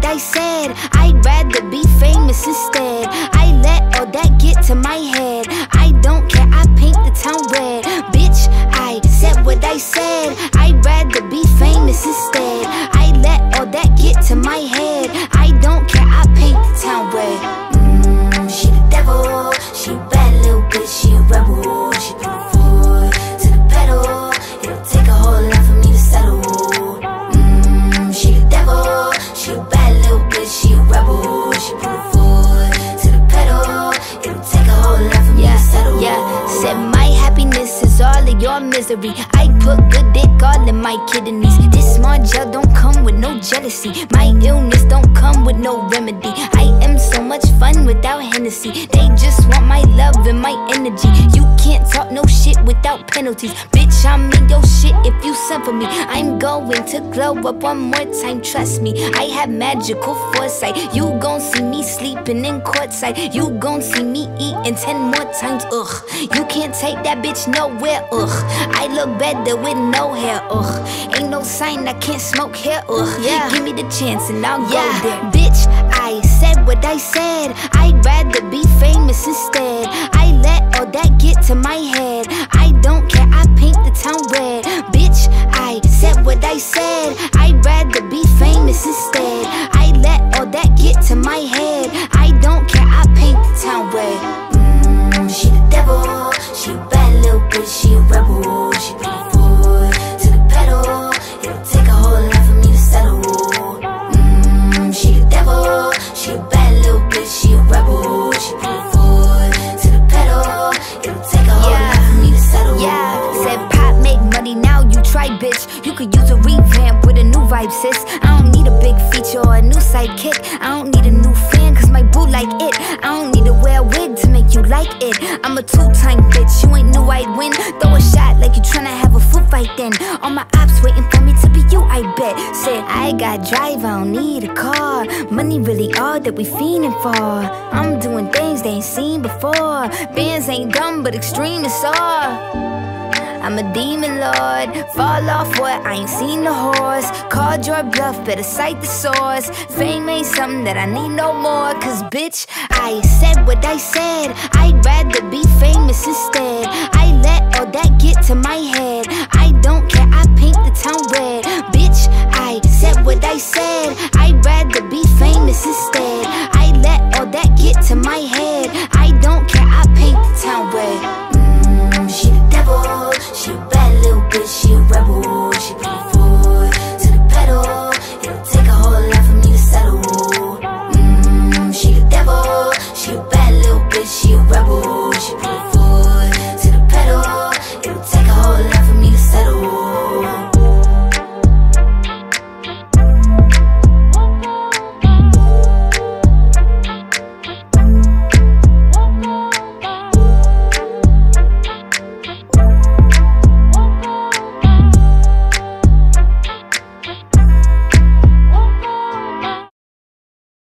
I said. I'd rather be famous instead. I let all that get to my head. I don't care, I paint the town red. Bitch, I said what I said. I'd rather be famous instead. I let all that get to my head. I don't care, I paint the town red. She the devil, she a bad little bitch, she a rebel. She put her foot to the pedal. It'll take a whole lot for me to settle. She the devil, she a bad little bitch, she a rebel. She put her foot to the pedal. It'll take a whole lot for me to settle. Yeah, said my happiness is all of your misery. I put good dick all in my kidneys. This Margiel don't come with no jealousy. My illness don't come with no remedy. I am so much fun without Hennessy. They just want my love and my energy. You can't talk no shit without penalties. Bitch, I'm in your shit if you send for me. I'm going to glow up one more time, trust me. I have magical foresight. You gon' see me sleeping in courtside. You gon' see me eating 10 more times, ugh. You can't take that bitch nowhere, ugh. I look better with no hair, ugh. Ain't no sign I can't smoke hair, ugh. Yeah. Give me the chance and I'll go there. Bitch, I said what I said. I'd rather be famous instead. I let all that get to my head. I don't care, I paint the town red. Bitch, I said what I said. I'd rather be famous instead. I let all that get to my head. I don't care, I paint the town red. She the devil, she a bad little bitch, she a rebel. She put her foot to the pedal. It'll take a whole lot for me to settle. She the devil, she a bad little bitch, she a rebel. She put her foot to the pedal. It'll take a whole lot for me to settle. Yeah, said pop make money, now you try, bitch. You could use a revamp with a new vibe, sis. I don't need a big feature or a new sidekick. I don't need a new fan, cause my boo like it. I don't need to wear a wig to make you like it. I'm a two-time bitch, you ain't knew I'd win. Throw a shot like you tryna have a foot fight then. All my ops waiting for me to be you, I bet. Said I got drive, I don't need a car. Money really all that we fiending for. I'm doing things they ain't seen before. Bands ain't dumb but extreme is all. I'm a demon lord, fall off what, I ain't seen the horse. Called your bluff, better cite the source. Fame ain't something that I need no more. Cause bitch, I said what I said. I'd rather be famous instead. I let all that get to my head.